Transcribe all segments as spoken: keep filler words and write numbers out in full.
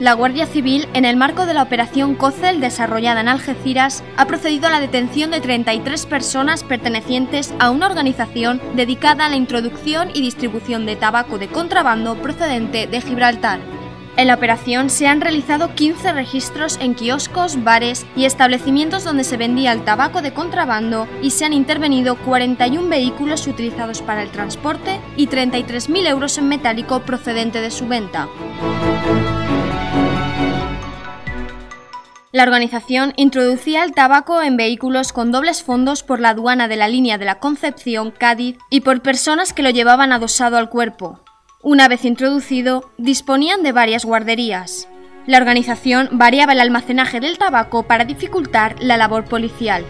La Guardia Civil, en el marco de la operación Cócel desarrollada en Algeciras, ha procedido a la detención de treinta y tres personas pertenecientes a una organización dedicada a la introducción y distribución de tabaco de contrabando procedente de Gibraltar. En la operación se han realizado quince registros en kioscos, bares y establecimientos donde se vendía el tabaco de contrabando y se han intervenido cuarenta y un vehículos utilizados para el transporte y treinta y tres mil euros en metálico procedente de su venta. La organización introducía el tabaco en vehículos con dobles fondos por la aduana de la línea de la Concepción, Cádiz, y por personas que lo llevaban adosado al cuerpo. Una vez introducido, disponían de varias guarderías. La organización variaba el almacenaje del tabaco para dificultar la labor policial.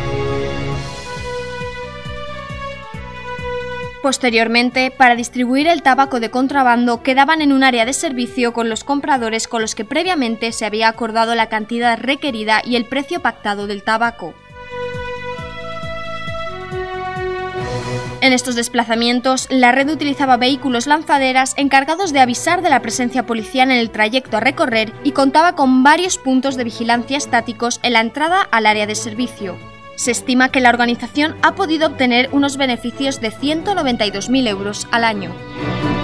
Posteriormente, para distribuir el tabaco de contrabando, quedaban en un área de servicio con los compradores con los que previamente se había acordado la cantidad requerida y el precio pactado del tabaco. En estos desplazamientos, la red utilizaba vehículos lanzaderas encargados de avisar de la presencia policial en el trayecto a recorrer y contaba con varios puntos de vigilancia estáticos en la entrada al área de servicio. Se estima que la organización ha podido obtener unos beneficios de ciento noventa y dos mil euros al año.